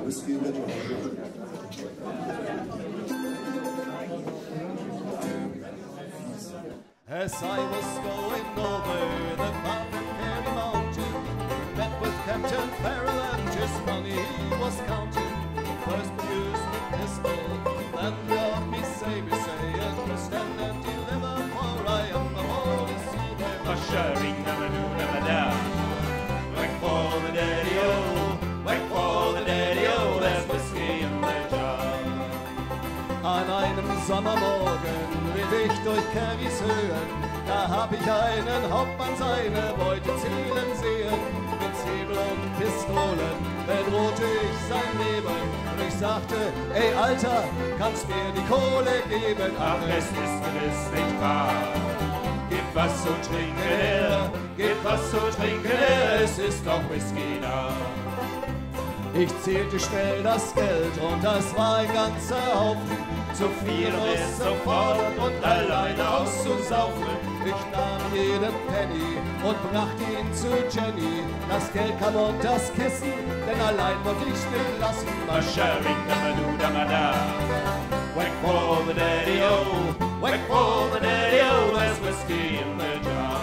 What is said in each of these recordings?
whiskey in the jar. As I was going over the Fairy Mountain, met with Captain Farrell and his money he was counting. First used the pistol, then got me saying, stand and deliver, for I am the Holy Silver. Ushering da-ba-doo-da-ba-da. Whack for the daddy-o, whack for the daddy-o, there's whiskey in the jar. An einem Sommermorgen ritt ich durch Kerrys Höhen, da hab ich einen Hauptmann seine Beute zielen sehen. Mit Säbel und Pistolen bedrohte ich sein Leben und ich sagte, ey Alter, kannst mir die Kohle geben? Ach, es ist gewiss nicht wahr. Gib was zu trinken her, gib was zu trinken her, es ist doch Whisky da. Ich zählte schnell das Geld und das war ein ganzer Haufen. Zu viel ist sofort und alleine auszusaufen. Ich nahm jeden Penny und brachte ihn zu Jenny. Das Geld kam und das Kissen, denn allein wollte ich's nicht lassen. Ushering da-ba-doo-da-ba-da. Whack for the daddy-o, whack for the daddy-o, there's whiskey in the jar.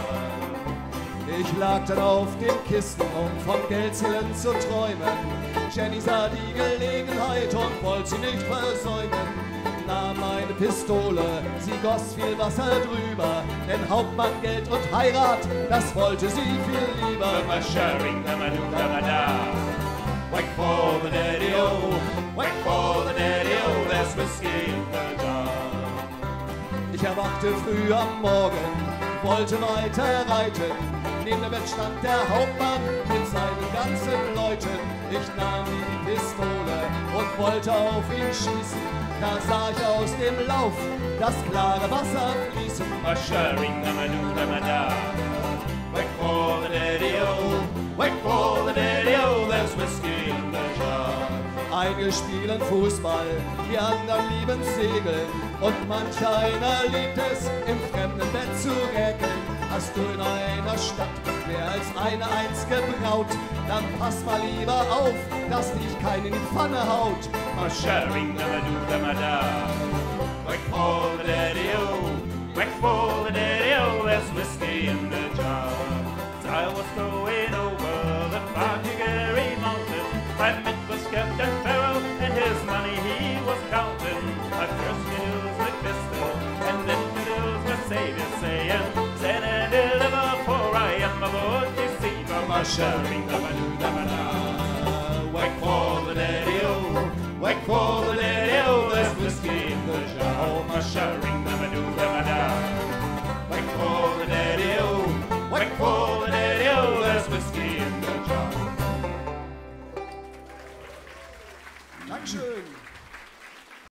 Ich lag dann auf den Kissen, um vom Geldzählen zu träumen. Jenny sah die Gelegenheit und wollte sie nicht versäumen. Nahm eine Pistole, sie goss viel Wasser drüber, denn Hauptmann, Geld und Heirat, das wollte sie viel lieber. Ushering da-ba-doo-da-ba-da. Whack for the daddy-o, whack for the daddy-o, there's whiskey in the jar. Ich erwachte früh am Morgen, wollte weiter reiten. Neben dem Bett stand der Hauptmann mit seinen ganzen Leuten. Ich nahm die Pistole und wollte auf ihn schießen. Da sah ich aus dem Lauf das klare Wasser fließen. Ushering da-ba-doo-da-ba-da. Whack for the daddy-o, whack for the daddy-o, there's whiskey in the jar. Einige spielen Fußball, die anderen lieben Segeln und manch einer liebt es, im fremden Bett zu räkeln. Hast du in einer Stadt mehr als eine einzige Braut, dann pass mal lieber auf, dass dich keiner in die Pfanne haut. Ushering da-ba-doo-da-ba-da. Whack for the daddy-o, whack for the daddy-o, there's whiskey in the jar. As I was going over the Fairy Mountain, I met with Captain Farrell and his money he was counting. I first used the pistol and then used the savior saying, send and deliver, for I am aboard the sea. Ushering da-ba-doo-da-ba-da. Whack for the daddy-o, whack for the daddy-o, there's whiskey in the jar. Ushering da-ba-doo-da-ba-da. Whack for the daddy-o, whack for the daddy-o, there's whiskey in the jar. Dankeschön.